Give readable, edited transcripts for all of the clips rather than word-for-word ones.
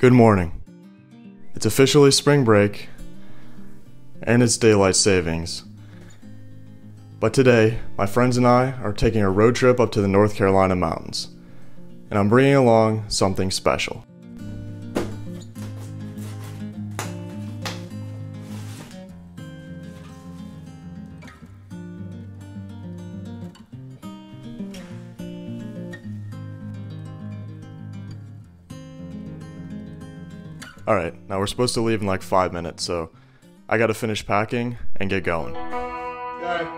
Good morning. It's officially spring break, and it's daylight savings. But today, my friends and I are taking a road trip up to the North Carolina mountains, and I'm bringing along something special. Alright, now we're supposed to leave in like 5 minutes, so I gotta finish packing and get going. Okay.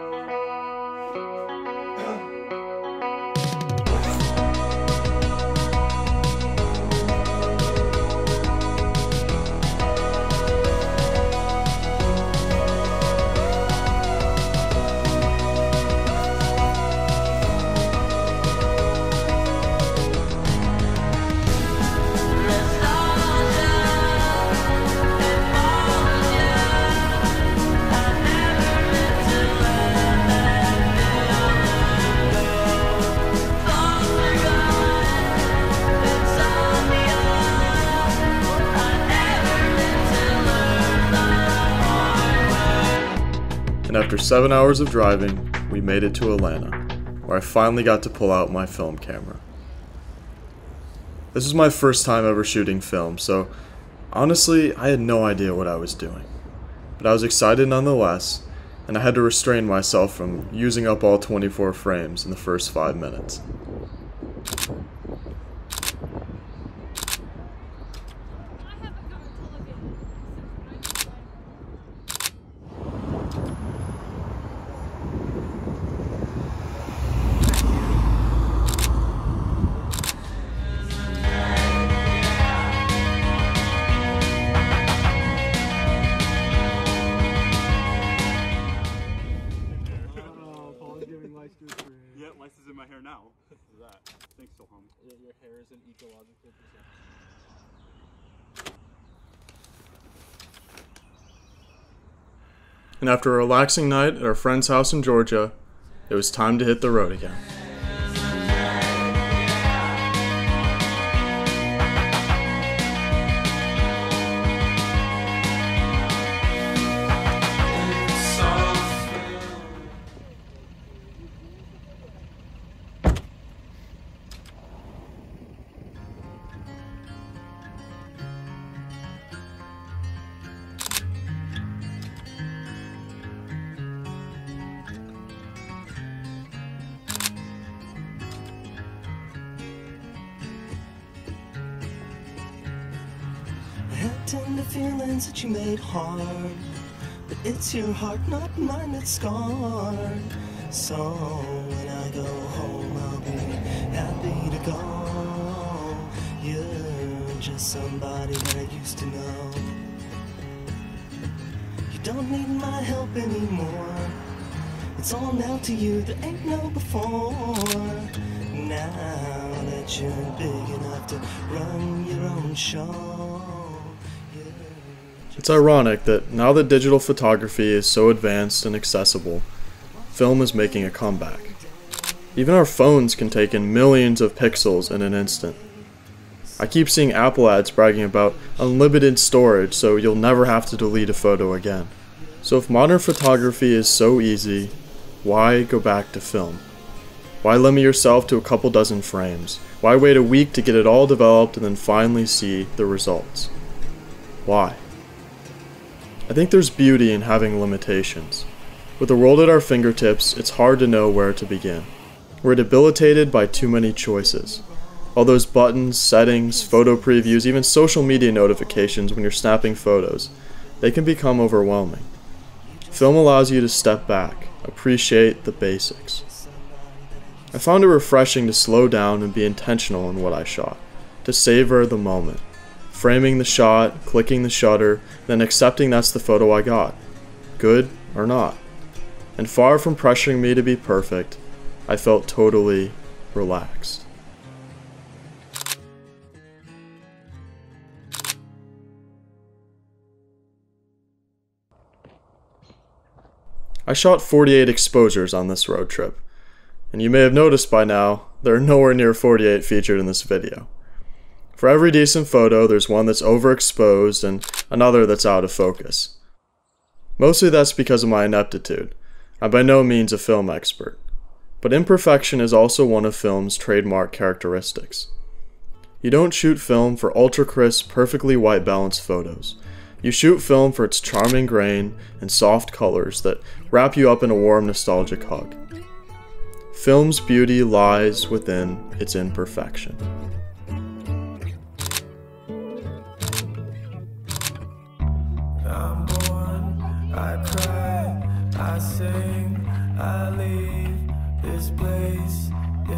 And after 7 hours of driving, we made it to Atlanta, where I finally got to pull out my film camera. This was my first time ever shooting film, so honestly, I had no idea what I was doing. But I was excited nonetheless, and I had to restrain myself from using up all 24 frames in the first 5 minutes. Yeah, lice is in my hair now. What is that? Thanks, Soham. Yeah, your hair is an ecological disaster. And after a relaxing night at our friend's house in Georgia, it was time to hit the road again. Tender feelings that you made hard, but it's your heart, not mine, that's scarred. So when I go home, I'll be happy to go. You're just somebody that I used to know. You don't need my help anymore. It's all now to you, there ain't no before. Now that you're big enough to run your own show. It's ironic that now that digital photography is so advanced and accessible, film is making a comeback. Even our phones can take in millions of pixels in an instant. I keep seeing Apple ads bragging about unlimited storage, so you'll never have to delete a photo again. So if modern photography is so easy, why go back to film? Why limit yourself to a couple dozen frames? Why wait a week to get it all developed and then finally see the results? Why? I think there's beauty in having limitations. With the world at our fingertips, it's hard to know where to begin. We're debilitated by too many choices. All those buttons, settings, photo previews, even social media notifications when you're snapping photos, they can become overwhelming. Film allows you to step back, appreciate the basics. I found it refreshing to slow down and be intentional in what I shot, to savor the moment. Framing the shot, clicking the shutter, then accepting that's the photo I got, good or not. And far from pressuring me to be perfect, I felt totally relaxed. I shot 48 exposures on this road trip, and you may have noticed by now, there are nowhere near 48 featured in this video. For every decent photo, there's one that's overexposed and another that's out of focus. Mostly that's because of my ineptitude. I'm by no means a film expert. But imperfection is also one of film's trademark characteristics. You don't shoot film for ultra-crisp, perfectly white-balanced photos. You shoot film for its charming grain and soft colors that wrap you up in a warm, nostalgic hug. Film's beauty lies within its imperfection. I'm born, I cry, I sing, I leave this place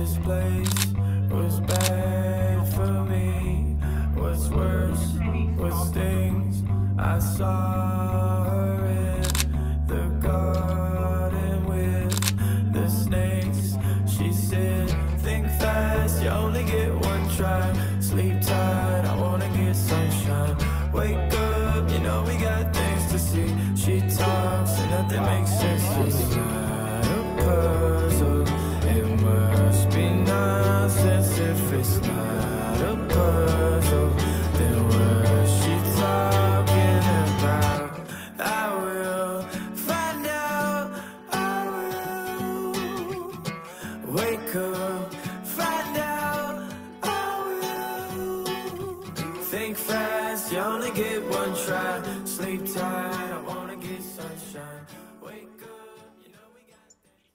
was bad for me. What's worse, what stings, I saw her in the garden with the snakes. She said, think fast, you only get one try. Sleep tight, I wanna get sunshine. Wake up, you know we got things to see. She talks and nothing makes sense. It's not a puzzle, it must be nonsense. If it's not a puzzle, then what's she talking about? I will find out, I will wake up, find out, I will think fast, you only get one try. Sleep tight, I wanna get sunshine. Wake up, you know we got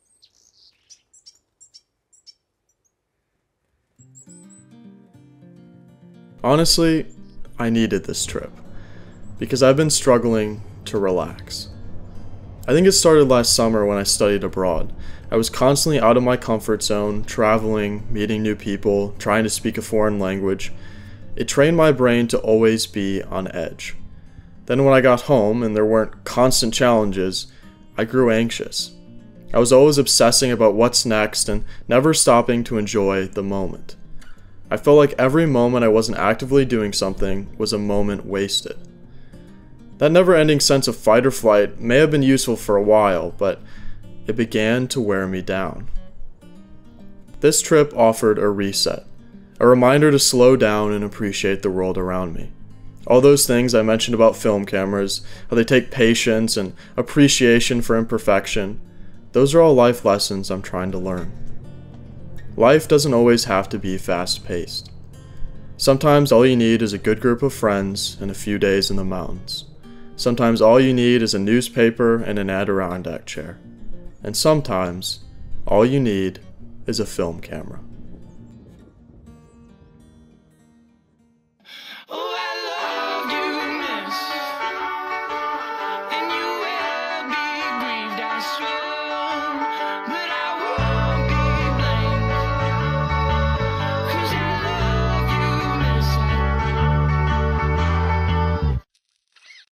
Honestly, I needed this trip, because I've been struggling to relax. I think it started last summer when I studied abroad. I was constantly out of my comfort zone, traveling, meeting new people, trying to speak a foreign language. It trained my brain to always be on edge. Then when I got home and there weren't constant challenges, I grew anxious. I was always obsessing about what's next and never stopping to enjoy the moment. I felt like every moment I wasn't actively doing something was a moment wasted. That never-ending sense of fight or flight may have been useful for a while, but it began to wear me down. This trip offered a reset, a reminder to slow down and appreciate the world around me. All those things I mentioned about film cameras, how they take patience and appreciation for imperfection, those are all life lessons I'm trying to learn. Life doesn't always have to be fast-paced. Sometimes all you need is a good group of friends and a few days in the mountains. Sometimes all you need is a newspaper and an Adirondack chair. And sometimes all you need is a film camera.